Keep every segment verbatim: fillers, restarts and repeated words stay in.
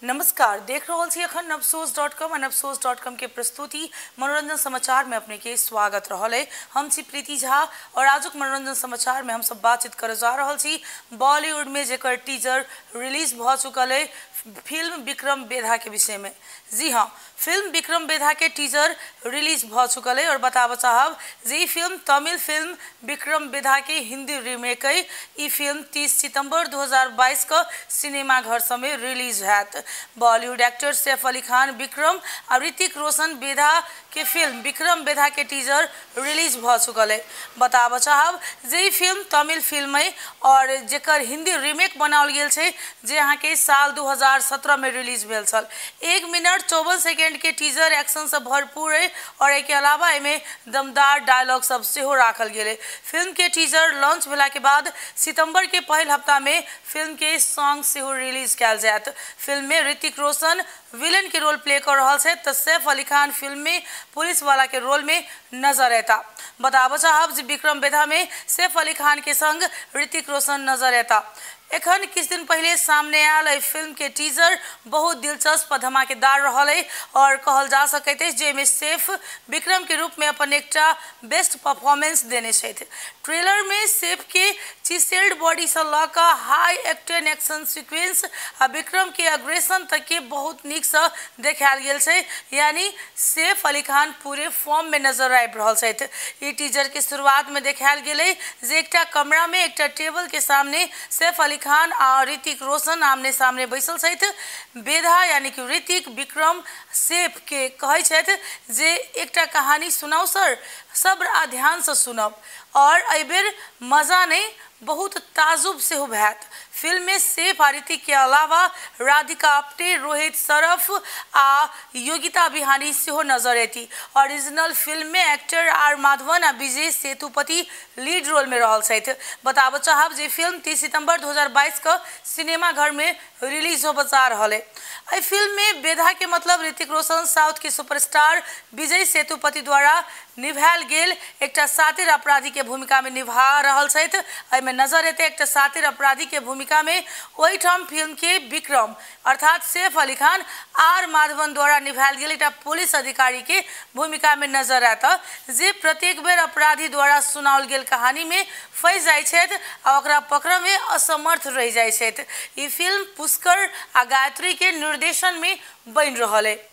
नमस्कार, देख रहे छी अखन नवसोच डॉट कॉम और नवसोच डॉट कॉम के प्रस्तुति मनोरंजन समाचार में अपने के स्वागत रहल। हम छी प्रीति झा और आजुक मनोरंजन समाचार में हम सब बातचीत करे जा रहल छी बॉलीवुड में जेकर टीजर रिलीज भ चुकल है फिल्म विक्रम बेधा के विषय में। जी हाँ, फिल्म विक्रम बेधा के टीजर रिलीज भ चुकल है और बताब चाहब जे फिल्म तमिल फिल्म विक्रम बेधा के हिंदी रीमेक है। ई फिल्म तीस सितंबर दो हज़ार बाईस का सिनेमा घर समय रिलीज हैत। बॉलीवुड एक्टर सैफ अली खान विक्रम और ऋतिक रोशन बेधा के फिल्म विक्रम बेधा के टीजर रिलीज भ चुकल है। बताब चाहब जे फिल्म तमिल फिल्म है और जेकर हिंदी रीमेक बनाल गेल छे जे यहाँ के साल दो हज़ार सत्रह में रिलीज भेल छल। एक मिनट चौवन सेकेंड के टीजर एक्शन से भरपूर है और एक अलावा इमे दमदार डायलॉग सब सेहो राखल गेल। फिल्म के टीजर लॉन्च भेला के बाद सितंबर के पहल हफ्ता में फिल्म के सॉन्ग सेहो रिलीज कैल जायत। फिल्म में ऋतिक रोशन विलेन के रोल प्ले कर रहा है तो सैफ अली खान फिल्म में पुलिस वाला के रोल में नजर आता। बताब चाहब विक्रम बेधा में सैफ अली खान के संग ऋतिक रोशन नजर आता। एखन किस दिन पहले सामने आयल फिल्म के टीजर बहुत दिलचस्प धमाकेदार रहल है और कहल जा सकते है जे में सैफ विक्रम के रूप में अपन एक बेस्ट परफॉर्मेंस देने छथि। ट्रेलर में सैफ के चिसेल्ड बॉडी से लका हाई एक्टेन एक्शन सीक्वेंस आ विक्रम के अग्रेशन तक के बहुत निक से देखायल गेल छै, यानी सैफ अली खान पूरे फॉर्म में नजर आबि रहल छथि। ई टीजर के शुरुआत में देखायल गेलै जे एकटा कमरा में एकटा टेबल के सामने सैफ अली खान और ऋतिक रोशन आमने सामने बैसल छथि। बेधा यानी कि ऋतिक विक्रम सैफ के कहै छथि जे एकटा कहानी सुनाओ सर, सब्र आ ध्यान से सुनब और एहि बेर मजा नहीं बहुत ताजुब से हो भैत। फिल्म में सैफ और ऋतिक के अलावा राधिका आप्टे, रोहित सरफ आ योगिता बिहानी सेहो नजर एती। ओरिजिनल फिल्म में एक्टर आर माधवन आ विजय सेतुपति लीड रोल में रहल छथि। बताब चाहब जे फिल्म तीस सितंबर दो हज़ार बाईस का सिनेमा घर में रिलीज हो बचा रहल है। एहि फिल्म में बेधा के मतलब ऋतिक रोशन साउथ के सुपरस्टार विजय सेतुपति द्वारा निभायल गेल एकटा सातिर अपराधी के भूमिका में निभा रहल छथि। एहि में नजर एते एकटा सातिर अपराधी के भूमिका में वही ठाम फिल्म के विक्रम अर्थात सैफ अली खान आर माधवन द्वारा निभायल गेल एकटा पुलिस अधिकारी के भूमिका में नजर आता जे प्रत्येक बेर अपराधी द्वारा सुनाओल गेल कहानी में फंस जाय छथि आ ओकरा पकड़ में असमर्थ रह जाय छथि। ई फिल्म पुष्कर आ गायत्री के निर्देशन में बन रहल है।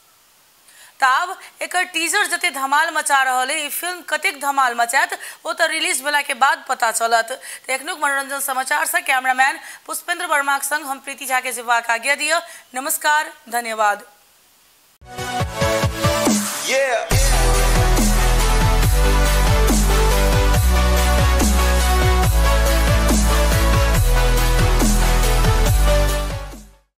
तब एक टीजर जते धमाल मचा रहल है, फिल्म कतेक धमाल मचात वो तो रिलीज भेला के बाद पता चलत। तो एखनुक मनोरंजन समाचार से कैमरामैन पुष्पेंद्र वर्मा के संग हम प्रीति झा के जीवाक आज्ञा दिया। नमस्कार, धन्यवाद। Yeah.